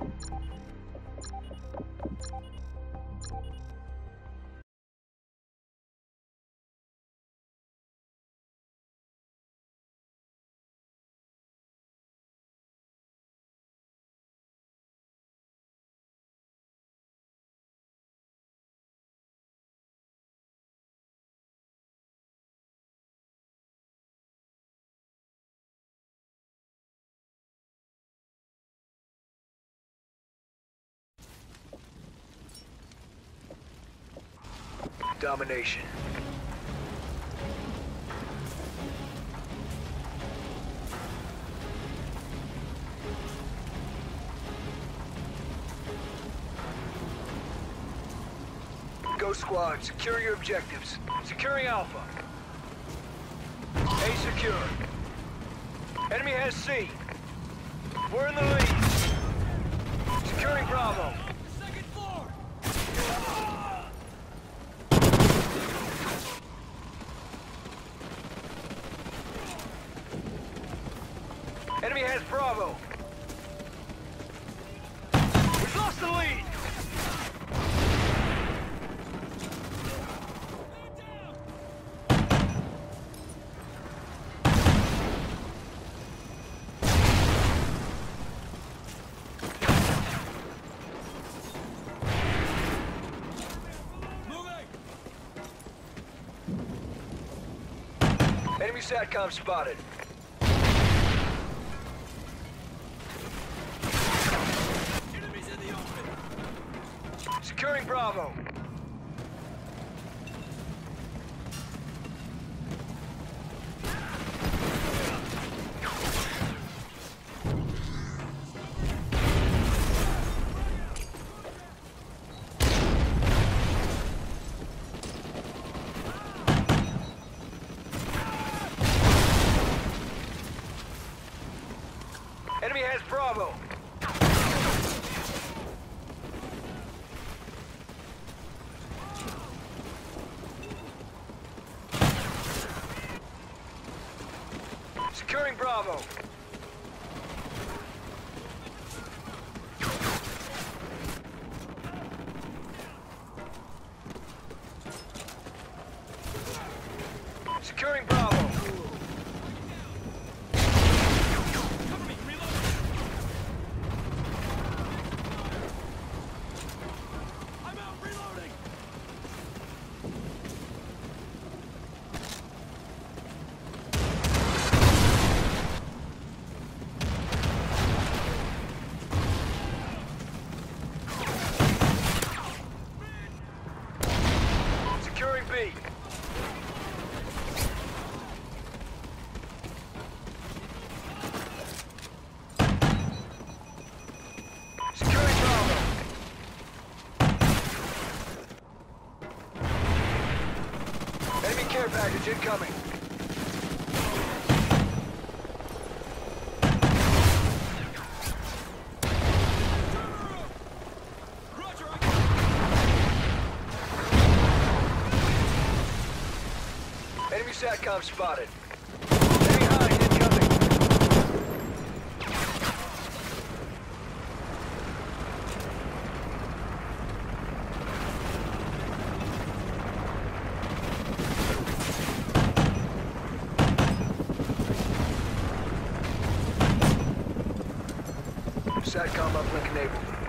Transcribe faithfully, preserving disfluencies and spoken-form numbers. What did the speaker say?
Domination. Go squad, secure your objectives. Securing Alpha. A secure. Enemy has C. We're in the lead. Securing Bravo. Second floor! Enemy has Bravo. We've lost the lead. Enemy SATCOM spotted. Enemies in the open! Securing Bravo. Enemy has Bravo. Securing Bravo. Securing Bravo. Securing B. Securing Bravo. Enemy care package incoming. Enemy SATCOM spotted. Enemy Hind incoming. SATCOM uplink enabled.